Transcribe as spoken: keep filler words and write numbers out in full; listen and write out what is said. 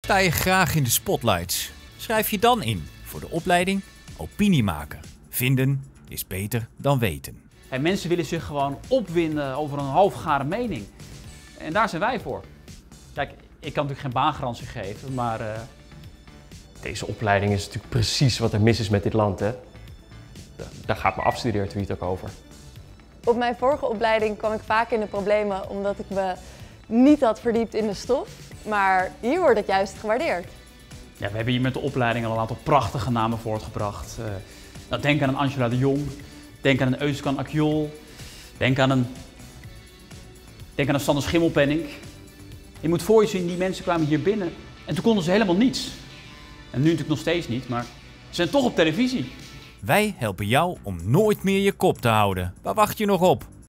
Sta je graag in de spotlights? Schrijf je dan in voor de opleiding Opiniemaker. Vinden is beter dan weten. En mensen willen zich gewoon opwinden over een halfgare mening. En daar zijn wij voor. Kijk, ik kan natuurlijk geen baangarantie geven, maar... Uh... Deze opleiding is natuurlijk precies wat er mis is met dit land, hè? Daar gaat mijn afstudeertweet ook over. Op mijn vorige opleiding kwam ik vaak in de problemen omdat ik me niet had verdiept in de stof. Maar hier wordt het juist gewaardeerd. Ja, we hebben hier met de opleiding al een aantal prachtige namen voortgebracht. Uh, nou, denk aan een Angela de Jong, denk aan een Euskan Akjol, denk aan een, denk aan een Sander Schimmelpenninck. Je moet voor je zien, die mensen kwamen hier binnen en toen konden ze helemaal niets. En nu natuurlijk nog steeds niet, maar ze zijn toch op televisie. Wij helpen jou om nooit meer je kop te houden. Waar wacht je nog op?